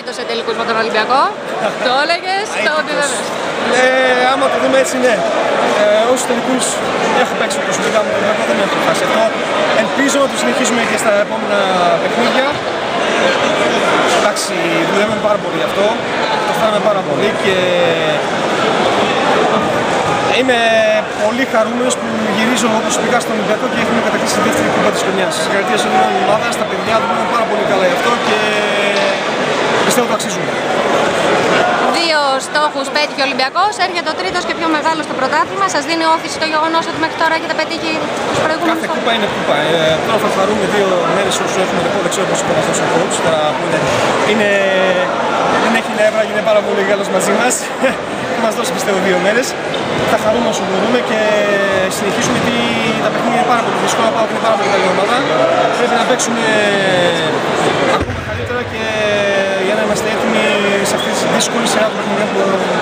φέτος σε τελικούς με τον Ολυμπιακό. Το έλεγες, το επιβεβαίωσες. Άμα το δούμε έτσι, ναι. Όσους τελικούς έχω παίξει προσωπικά με τον Ολυμπιακό δεν έχω φτάσει αυτό. Ελπίζω να το συνεχίσουμε και στα επόμενα παιχνίδια. Εντάξει, δουλεύουμε πάρα πολύ γι' αυτό. Το θέλαμε πάρα πολύ και είμαι πολύ χαρούμενος που γυρίζω προσωπικά στον Ολυμπιακό και έχουμε κατακτήσει τη δεύτερη κούπα της χρονιάς. Συγχαρητήρια σε όλη την ομάδα, στα παιδιά δουλεύουν πάρα πολύ καλά γι' αυτό και πιστεύω το αξίζουμε. Δύο στόχους πέτυχε ο Ολυμπιακός, έρχεται ο τρίτος και πιο μεγάλος στο πρωτάθλημα. Σας δίνει όθηση το γεγονός ότι μέχρι τώρα έχετε πετύχει τους προηγούμενους. Κάθε κούπα είναι κούπα. Τώρα θα χαρούμε 2 μέρες όσο έχουμε ρεπό, δεν ξέρω πώς είναι αυτός ο coach. Δεν έχει νεύρα, είναι πάρα πολύ καλός μαζί μας. Θα μας δώσει πιστεύω 2 μέρες. Θα χαρούμε όσο μπορούμε και συνεχίσουμε γιατί τα παιχνίδια είναι πάρα πολύ δύσκολα. Πάω και είναι πάρα πολύ καλή ομάδα. Πρέπει να παίξουμε ακόμα καλύτερα και για να είμαστε έτοιμοι σε αυτή τη δύσκολη σειρά του παιχνίδια που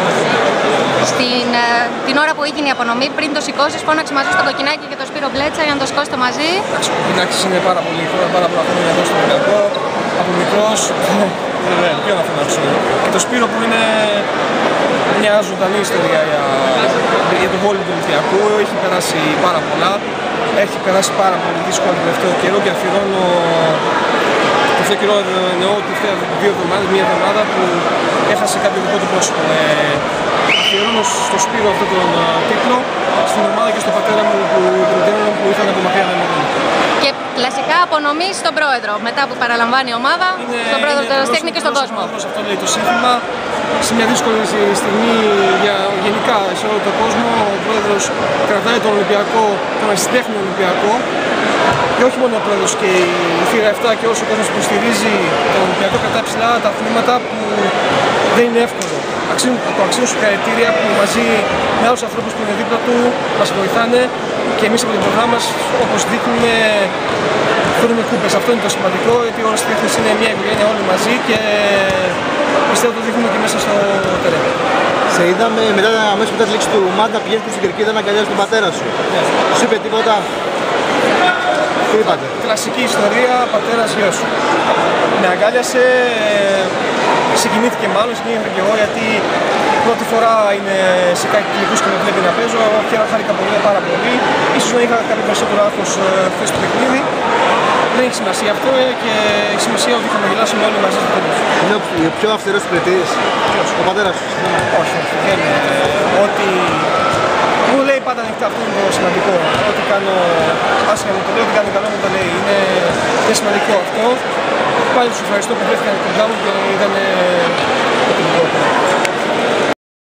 την ώρα που έγινε η απονομή, πριν το σηκώσεις, φώναξε μαζί στον Κοκκινάκη και τον Σπύρο Μπλέτσα για να το σηκώσετε μαζί. Εντάξει, ο Κοκκινάκης είναι πάρα πολύ χρόνια εδώ στο Ολυμπιακό, από μικρός. Ποιο να φωνάξω. Και το Σπύρο που είναι μια ζωντανή ιστορία για το βόλιο του Ολυμπιακού, έχει περάσει πάρα πολλά. Έχει περάσει πάρα πολύ δύσκολο το τελευταίο καιρό και αφιερώνω. Το τελευταίο καιρό εννοώ ότι μία εβδομάδα που έχασε κάποιο δικό του πρόσωπο. Αφιερώνω στο Σπύρο αυτόν τον τίτλο, στην ομάδα και στον πατέρα μου που ήρθαν από μακριά να με δουν. Και κλασικά απονομή στον πρόεδρο, μετά που παραλαμβάνει η ομάδα, στον πρόεδρο του Ερασιτέχνη και στον κόσμο. Αυτό λέει το σύνθημα. Σε μια δύσκολη στιγμή γενικά σε όλο τον κόσμο, ο πρόεδρος κρατάει τον Ολυμπιακό, τον Ερασιτέχνη Ολυμπιακό. Και όχι μόνο ο πρόεδρος και η θύρα 7 και όσο ο κόσμος που στηρίζει τον Ολυμπιακό κρατάει ψηλά τα αθλήματα που δεν είναι εύκολο. Το αξίζουν συγχαρητήρια που μαζί με άλλους ανθρώπους που είναι δίπλα του μας βοηθάνε και εμείς από την πλευρά μας, όπως δείχνουμε, φέρνουμε κούπες. Αυτό είναι το σημαντικό, γιατί ο Ερασιτέχνης είναι μια οικογένεια όλοι μαζί και πιστεύω το δείχνουμε και μέσα στο τερέν. Σε είδαμε αμέσως μετά τη λήξη του μάτα πηγαίνεις στην Κερκίδα να αγκαλιάσεις τον πατέρα σου. Σου είπε τίποτα? Τι είπατε? Κλασική ιστορία, πατέρας γιος. Με αγκάλιασε, συγκινήθηκε μάλλον, συγκινήθηκα και εγώ γιατί πρώτη φορά είναι σε κάτι κλικούς και με βλέπει να παίζω. Χάρηκα πάρα πολύ. Ίσως να είχα κάποιο περισσότερο άγχος χθες στο παιχνίδι. Δεν έχει σημασία αυτό και έχει σημασία ότι θα μιλάσουμε όλοι μαζί στο τέλος. Είναι ο πιο αυστηρός κριτής, ο πατέρας σου? Όχι, δεν είναι. Ότι μου λέει πάντα ανοιχτά, αυτό είναι το σημαντικό. Ό,τι κάνω άσχημα μου το λέει, ό,τι κάνω καλό μου το λέει. Είναι σημαντικό αυτό. Πάλι τους ευχαριστώ που βρέθηκαν κοντά μου και ήταν